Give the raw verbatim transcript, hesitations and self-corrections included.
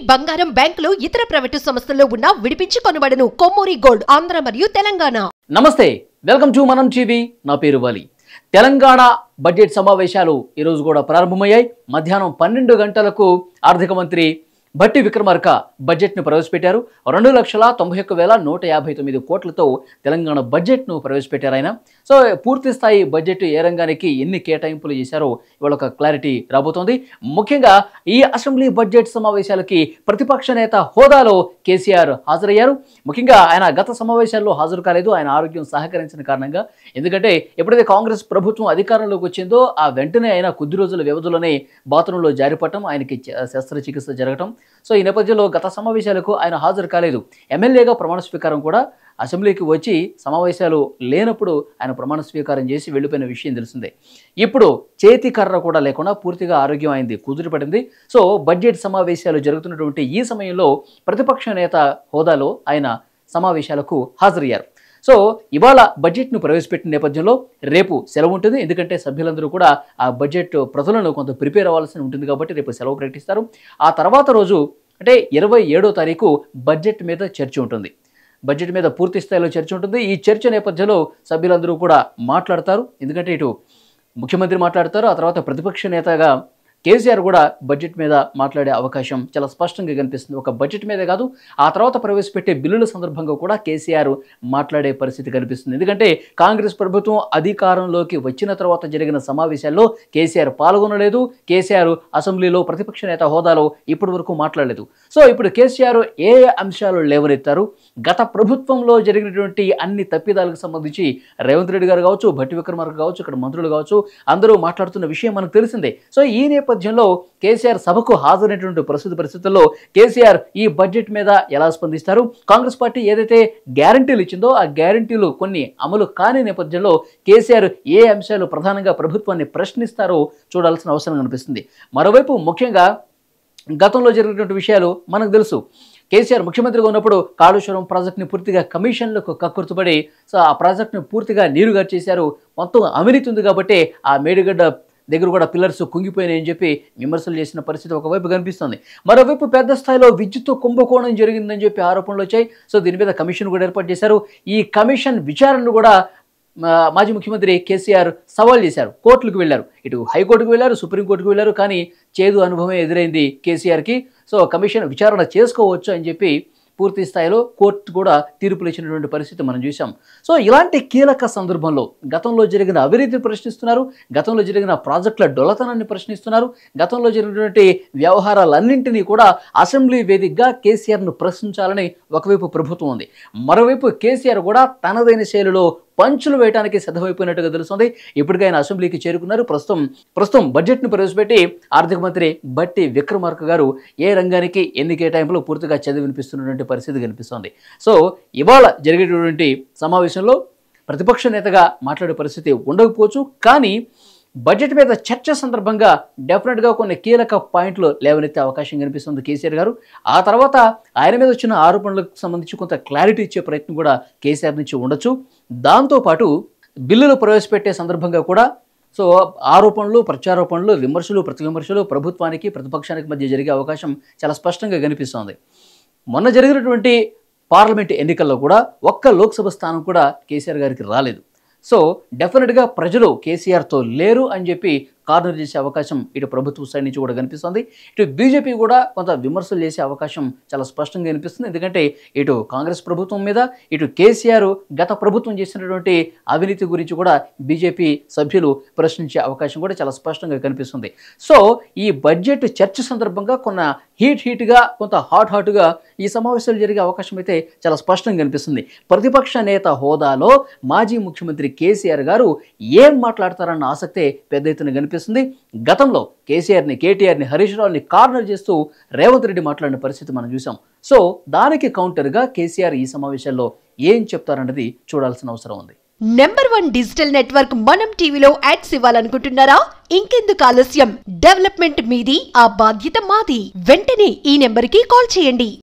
బంగారం బ్యాంకులు ఇతర ప్రైవేటు సంస్థల్లో ఉన్న విడిపించి కొనబడను. కొమ్మూరి గోల్డ్ ఆంధ్ర మరియు తెలంగాణ. నమస్తే, వెల్కమ్ టు మనం టీవీ. నా పేరు వలి. తెలంగాణ బడ్జెట్ సమావేశాలు ఈ రోజు కూడా ప్రారంభమయ్యాయి. మధ్యాహ్నం పన్నెండు గంటలకు ఆర్థిక మంత్రి భట్టి విక్రమార్క బడ్జెట్ను ప్రవేశపెట్టారు. రెండు లక్షల తొంభై ఒక్క వేల నూట యాభై తొమ్మిది కోట్లతో తెలంగాణ బడ్జెట్ను ప్రవేశపెట్టారు ఆయన. సో పూర్తి స్థాయి బడ్జెట్ ఏ రంగానికి ఎన్ని కేటాయింపులు చేశారో ఇవాళ ఒక క్లారిటీ రాబోతోంది. ముఖ్యంగా ఈ అసెంబ్లీ బడ్జెట్ సమావేశాలకి ప్రతిపక్ష నేత హోదాలో కేసీఆర్ హాజరయ్యారు. ముఖ్యంగా ఆయన గత సమావేశాల్లో హాజరు కాలేదు, ఆయన ఆరోగ్యం సహకరించిన కారణంగా. ఎందుకంటే ఎప్పుడైతే కాంగ్రెస్ ప్రభుత్వం అధికారంలోకి వచ్చిందో ఆ వెంటనే ఆయన కొద్ది రోజుల వ్యవధిలోనే బాత్రూంలో జారిపడటం, ఆయనకి శస్త్రచికిత్స జరగటం. సో ఈ నేపథ్యంలో గత సమావేశాలకు ఆయన హాజరు కాలేదు. ఎమ్మెల్యేగా ప్రమాణ స్వీకారం కూడా అసెంబ్లీకి వచ్చి సమావేశాలు లేనప్పుడు ఆయన ప్రమాణ స్వీకారం చేసి వెళ్ళిపోయిన విషయం తెలిసిందే. ఇప్పుడు చేతి కర్ర కూడా లేకుండా పూర్తిగా ఆరోగ్యం అయింది, కుదిరిపడింది. సో బడ్జెట్ సమావేశాలు జరుగుతున్నటువంటి ఈ సమయంలో ప్రతిపక్ష నేత హోదాలో ఆయన సమావేశాలకు హాజరయ్యారు. సో ఇవాళ బడ్జెట్ను ప్రవేశపెట్టిన నేపథ్యంలో రేపు సెలవు ఉంటుంది. ఎందుకంటే సభ్యులందరూ కూడా ఆ బడ్జెట్ ప్రతులను కొంత ప్రిపేర్ అవ్వాల్సి ఉంటుంది కాబట్టి రేపు సెలవు ప్రకటిస్తారు. ఆ తర్వాత రోజు అంటే ఇరవై ఏడో తారీఖు బడ్జెట్ మీద చర్చ ఉంటుంది. బడ్జెట్ మీద పూర్తి స్థాయిలో చర్చ ఉంటుంది. ఈ చర్చ నేపథ్యంలో సభ్యులందరూ కూడా మాట్లాడతారు. ఎందుకంటే ఇటు ముఖ్యమంత్రి మాట్లాడతారు, ఆ తర్వాత ప్రతిపక్ష నేతగా కేసీఆర్ కూడా బడ్జెట్ మీద మాట్లాడే అవకాశం చాలా స్పష్టంగా కనిపిస్తుంది. ఒక బడ్జెట్ మీదే కాదు, ఆ తర్వాత ప్రవేశపెట్టే బిల్లుల సందర్భంగా కూడా కేసీఆర్ మాట్లాడే పరిస్థితి కనిపిస్తుంది. ఎందుకంటే కాంగ్రెస్ ప్రభుత్వం అధికారంలోకి వచ్చిన తర్వాత జరిగిన సమావేశాల్లో కేసీఆర్ పాల్గొనలేదు. కేసీఆర్ అసెంబ్లీలో ప్రతిపక్ష నేత హోదాలో ఇప్పటి వరకు మాట్లాడలేదు. సో ఇప్పుడు కేసీఆర్ ఏ అంశాలు లేవనెత్తారు, గత ప్రభుత్వంలో జరిగినటువంటి అన్ని తప్పిదాలకు సంబంధించి రేవంత్ రెడ్డి గారు కావచ్చు, భట్టి విక్రమార్క కావచ్చు, ఇక్కడ మంత్రులు కావచ్చు, అందరూ మాట్లాడుతున్న విషయం మనకు తెలిసిందే. సో ఈ నేపథ్యంలో కేసీఆర్ సభకు హాజరైనటువంటి ప్రస్తుత పరిస్థితుల్లో కేసీఆర్ ఈ బడ్జెట్ మీద ఎలా స్పందిస్తారు, కాంగ్రెస్ పార్టీ ఏదైతే గ్యారంటీలు ఇచ్చిందో ఆ గ్యారంటీలు కొన్ని అమలు కాని నేపథ్యంలో కేసీఆర్ ఏ అంశాలు ప్రధానంగా ప్రభుత్వాన్ని ప్రశ్నిస్తారో చూడాల్సిన అవసరం కనిపిస్తుంది. మరోవైపు ముఖ్యంగా గతంలో జరిగినటువంటి విషయాలు మనకు తెలుసు. కేసీఆర్ ముఖ్యమంత్రిగా ఉన్నప్పుడు కాళేశ్వరం ప్రాజెక్టుని పూర్తిగా కమిషన్లకు కక్కుర్తుపడి సో ఆ ప్రాజెక్టును పూర్తిగా నీరుగా చేశారు. మొత్తం అవినీతి ఉంది కాబట్టి ఆ మేడిగడ్డ దగ్గర కూడా పిల్లర్స్ కుంగిపోయినాయని చెప్పి విమర్శలు చేసిన పరిస్థితి ఒకవైపు కనిపిస్తుంది. మరోవైపు పెద్ద స్థాయిలో విద్యుత్ కుంభకోణం జరిగిందని చెప్పి ఆరోపణలు వచ్చాయి. సో దీని మీద కమిషన్ కూడా ఏర్పాటు చేశారు. ఈ కమిషన్ విచారణను కూడా మాజీ ముఖ్యమంత్రి కేసీఆర్ సవాల్ చేశారు. కోర్టులకు వెళ్ళారు, ఇటు హైకోర్టుకు వెళ్ళారు, సుప్రీంకోర్టుకు వెళ్ళారు. కానీ చేదు అనుభవమే ఎదురైంది కేసీఆర్కి. సో కమిషన్ విచారణ చేసుకోవచ్చు అని చెప్పి పూర్తి స్థాయిలో కోర్టు కూడా తీర్పులు ఇచ్చినటువంటి పరిస్థితి మనం చూసాం. సో ఇలాంటి కీలక సందర్భంలో గతంలో జరిగిన అవినీతిని ప్రశ్నిస్తున్నారు, గతంలో జరిగిన ప్రాజెక్టుల డొలతనాన్ని ప్రశ్నిస్తున్నారు, గతంలో జరిగినటువంటి వ్యవహారాలన్నింటినీ కూడా అసెంబ్లీ వేదికగా కేసీఆర్ను ప్రశ్నించాలని ఒకవైపు ప్రభుత్వం ఉంది. మరోవైపు కేసీఆర్ కూడా తనదైన శైలిలో పంచులు వేయడానికి సిద్ధమైపోయినట్టుగా తెలుస్తుంది. ఇప్పటికైనా అసెంబ్లీకి చేరుకున్నారు. ప్రస్తుతం ప్రస్తుతం బడ్జెట్ను ప్రవేశపెట్టి ఆర్థిక మంత్రి భట్టి విక్రమార్క గారు ఏ రంగానికి ఎన్ని కేటాయింపులు పూర్తిగా చదివి వినిపిస్తున్నటువంటి పరిస్థితి కనిపిస్తోంది. సో ఇవాళ జరిగేటటువంటి సమావేశంలో ప్రతిపక్ష నేతగా మాట్లాడే పరిస్థితి ఉండకపోవచ్చు. కానీ బడ్జెట్ మీద చర్చ సందర్భంగా డెఫినెట్గా కొన్ని కీలక పాయింట్లు లేవనెత్తే అవకాశం కనిపిస్తుంది కేసీఆర్ గారు. ఆ తర్వాత ఆయన మీద వచ్చిన ఆరోపణలకు సంబంధించి కొంత క్లారిటీ ఇచ్చే ప్రయత్నం కూడా కేసీఆర్ నుంచి ఉండొచ్చు. దాంతోపాటు బిల్లులు ప్రవేశపెట్టే సందర్భంగా కూడా సో ఆరోపణలు, ప్రత్యారోపణలు, విమర్శలు, ప్రతి విమర్శలు ప్రభుత్వానికి ప్రతిపక్షానికి మధ్య జరిగే అవకాశం చాలా స్పష్టంగా కనిపిస్తోంది. మొన్న జరిగినటువంటి పార్లమెంట్ ఎన్నికల్లో కూడా ఒక్క లోక్సభ స్థానం కూడా కేసీఆర్ గారికి రాలేదు. సో డెఫినెట్గా ప్రజలు కేసీఆర్తో లేరు అని చెప్పి కార్నర్ చేసే అవకాశం ఇటు ప్రభుత్వ సైడ్ నుంచి కూడా కనిపిస్తుంది. ఇటు బీజేపీ కూడా కొంత విమర్శలు చేసే అవకాశం చాలా స్పష్టంగా కనిపిస్తుంది. ఎందుకంటే ఇటు కాంగ్రెస్ ప్రభుత్వం మీద, ఇటు కేసీఆర్ గత ప్రభుత్వం చేసినటువంటి అవినీతి గురించి కూడా బీజేపీ సభ్యులు ప్రశ్నించే అవకాశం కూడా చాలా స్పష్టంగా కనిపిస్తుంది. సో ఈ బడ్జెట్ చర్చ సందర్భంగా కొన్న హీట్ హీట్గా కొంత హాట్ హాట్గా ఈ సమావేశాలు జరిగే అవకాశం అయితే చాలా స్పష్టంగా కనిపిస్తుంది. ప్రతిపక్ష నేత హోదాలో మాజీ ముఖ్యమంత్రి కేసీఆర్ గారు ఏం మాట్లాడతారన్న ఆసక్తే పెద్ద ఎత్తున కనిపిస్తుంది. గతంలో కేసీఆర్ని, కేటీఆర్ని, హరీష్ రావుని కార్నర్ చేస్తూ రేవంత్ రెడ్డి మాట్లాడిన పరిస్థితి మనం చూసాం. సో దానికి కౌంటర్గా కేసీఆర్ ఈ సమావేశాల్లో ఏం చెప్తారన్నది చూడాల్సిన అవసరం ఉంది. నెంబర్ వన్ డిజిటల్ నెట్వర్క్ మనం టీవీలో యాడ్స్ ఇవ్వాలనుకుంటున్నారా? ఇంకెందుకు ఆలస్యం? డెవలప్మెంట్ మీది, ఆ బాధ్యత మాది. వెంటనే ఈ నెంబర్కి కాల్ చేయండి.